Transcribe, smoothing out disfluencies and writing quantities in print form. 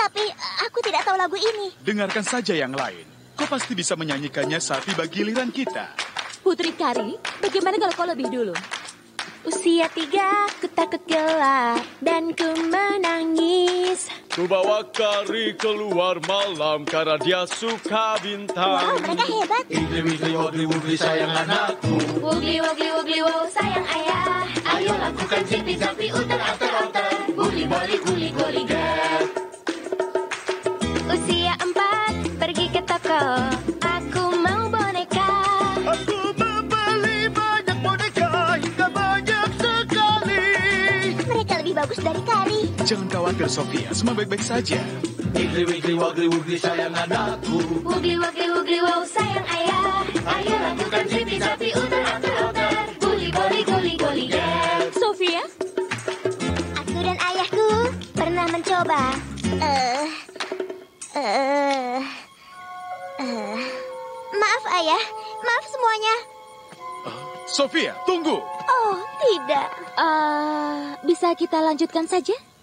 Tapi aku tidak tahu lagu ini. Dengarkan saja yang lain. Kau pasti bisa menyanyikannya saat tiba giliran kita. Putri Kari, bagaimana kalau kau lebih dulu? Usia 3, ku takut gelap dan ku menangis. Ku bawa Kari keluar malam karena dia suka bintang. Wow, mereka hebat. Igli wigli wogli wogli sayang anakku. Wugli wugli wugli wow, sayang ayah. Ayo lakukan jipi-japi uter-ater-ater. Guli bali guli guli get. Usia 4, pergi ke toko. Aku mau boneka. Aku membeli banyak boneka hingga banyak sekali. Mereka lebih bagus dari Kari. Jangan khawatir, Sofia. Semua baik-baik saja. Igli wigli wogli wogli sayang anakku. Wugli wugli wugli wow, sayang ayah. Ayo lakukan jipi-japi uter-ater-ater. Guli bali guli guli get. Sofia? Aku dan ayahku pernah mencoba. Maaf ayah, maaf semuanya. Sofia, tunggu. Oh, tidak. Bisa kita lanjutkan saja?